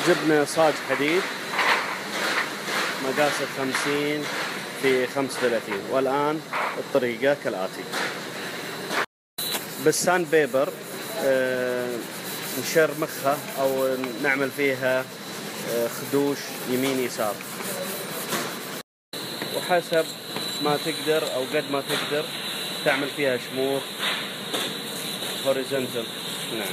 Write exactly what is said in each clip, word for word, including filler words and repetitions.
جبنا صاج حديد مقاسه خمسين في خمسة وثلاثين، والآن الطريقة كالآتي. بالساند بيبر آه نشرمخها أو نعمل فيها آه خدوش يمين يسار، وحسب ما تقدر أو قد ما تقدر تعمل فيها شموخ هوريزونتال. نعم.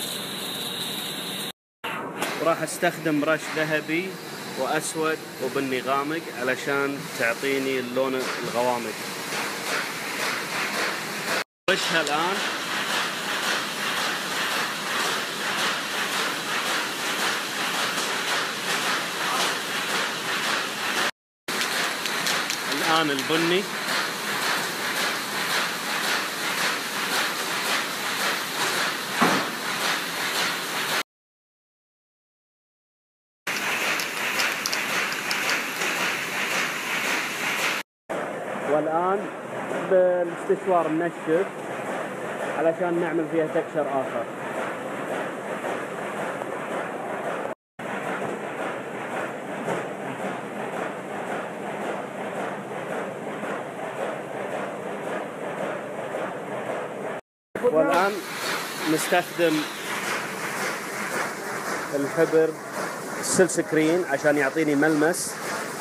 راح استخدم رش ذهبي وأسود وبني غامق علشان تعطيني اللون الغوامق. رشها الآن. الآن البني. والآن بالاستشوار ننشف علشان نعمل فيها تكشر آخر. والآن نستخدم الحبر السلك سكرين عشان يعطيني ملمس.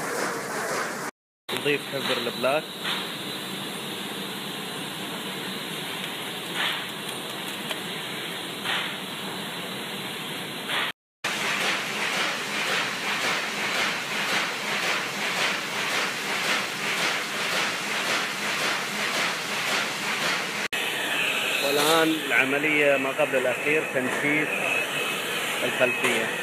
نضيف حبر البلاك. والآن العملية ما قبل الأخير تنشيف الخلفية.